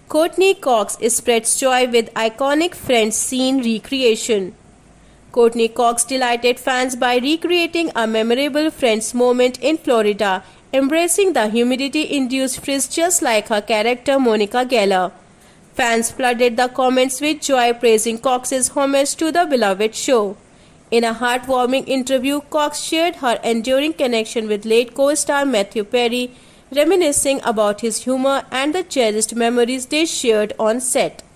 Courtney Cox spreads joy with iconic Friends scene recreation. Courtney Cox delighted fans by recreating a memorable Friends moment in Florida, embracing the humidity-induced frizz just like her character Monica Geller. Fans flooded the comments with joy, praising Cox's homage to the beloved show. In a heartwarming interview, Cox shared her enduring connection with late co-star Matthew Perry, reminiscing about his humor and the cherished memories they shared on set.